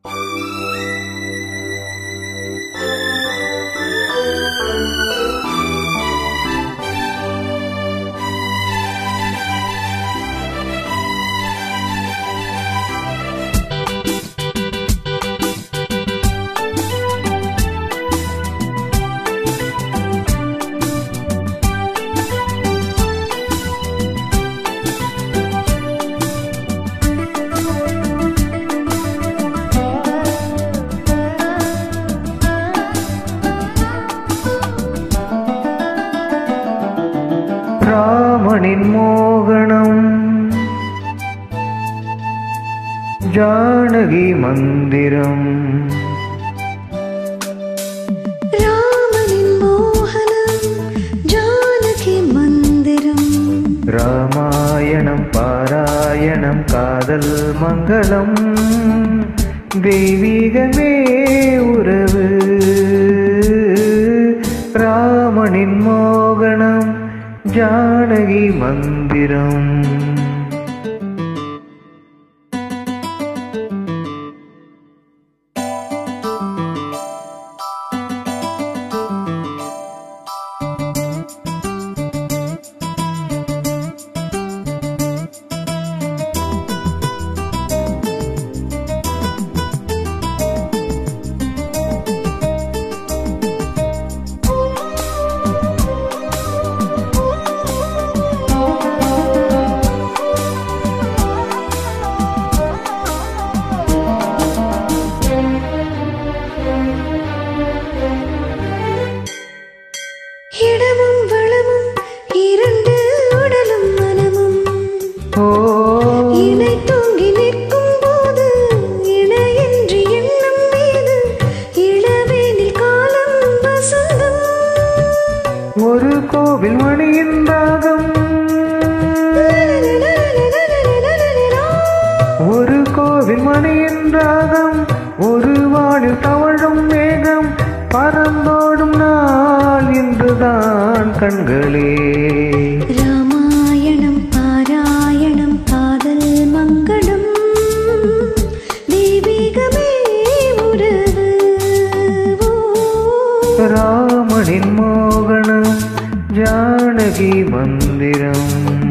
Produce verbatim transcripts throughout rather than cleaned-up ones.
ராமனின் மோகனம் ஜானகி மந்திரம். ராமனின் மோகனம் ஜானகி மந்திரம். ராமாயணம் பாராயணம் காதல் மங்களம் தெய்வீகமே உறவு. ராமனின் மோகனம் ஜானகி மந்திரம். இடமும் வளமும் இரண்டு உடலும் மனமும் இணை தூங்கி நிற்கும் போது இணையின்றி எண்ணம் மீது இளவேனில் காலம் வசந்தம். ஒரு கோவில் மணியின் ராகம் ஒரு கோவில் மணியின் ராகம் ஒரு வானில் தவழும் மேகம் பறந்தோடும் நாள் இன்றுதான் கண்களே. ராமாயணம் பாராயணம் காதல் மங்களம் தெய்வீகமே உறவு. ராமனின் மோகனம் ஜானகி மந்திரம்.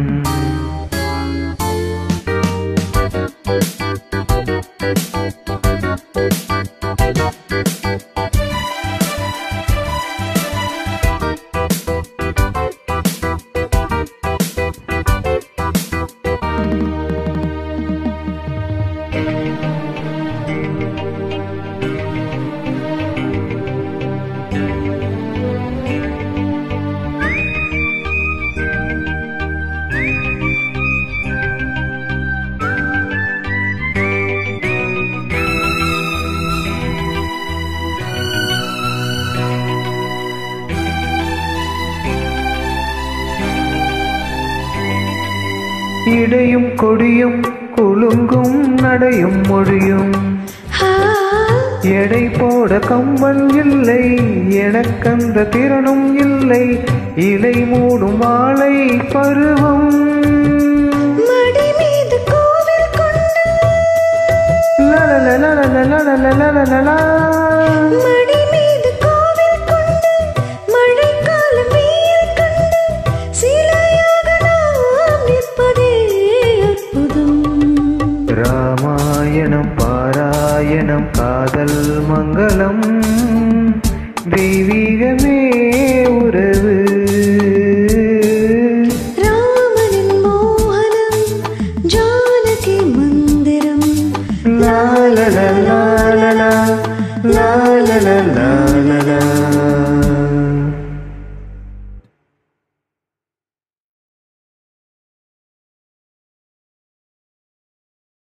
இடையும் கொடியும் குலுங்கும் நடையும் மொழியும் எடை போட கம்பன் இல்லை எனக்கந்த திறனும் இல்லை. இலை மூடும் வாழை பருவம் மடி மீது கோவில் கொண்டு லலலலலலலலலலலலா. மடி மீது கோவில் கொண்டு மழைக்காலம் வெயில் கண்டு சிலையாக நாம் நிற்பதே அற்புதம். ராமாயணம் பாராயணம் காதல் மங்களம் தெய்வீகமே உறவு. ராமனின் மோகனம் ஜானகி மந்திரம். லா லா லா.